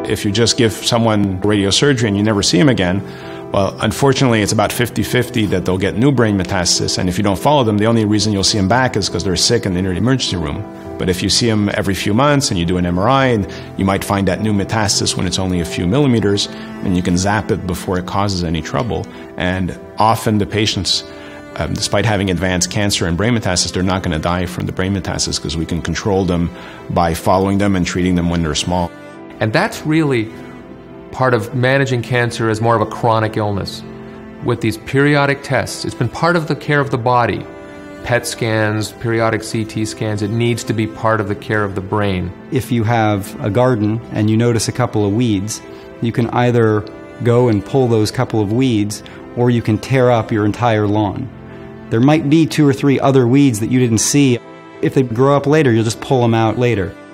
if you just give someone radiosurgery and you never see them again, well, unfortunately, it's about 50-50 that they'll get new brain metastasis, and if you don't follow them, the only reason you'll see them back is because they're sick and they're in the emergency room. But if you see them every few months and you do an MRI, and you might find that new metastasis when it's only a few millimeters, and you can zap it before it causes any trouble. And often the patients, despite having advanced cancer and brain metastasis, they're not going to die from the brain metastasis because we can control them by following them and treating them when they're small. And that's really part of managing cancer as more of a chronic illness. With these periodic tests, it's been part of the care of the body. PET scans, periodic CT scans, it needs to be part of the care of the brain. If you have a garden and you notice a couple of weeds, you can either go and pull those couple of weeds, or you can tear up your entire lawn. There might be 2 or 3 other weeds that you didn't see. If they grow up later, you'll just pull them out later.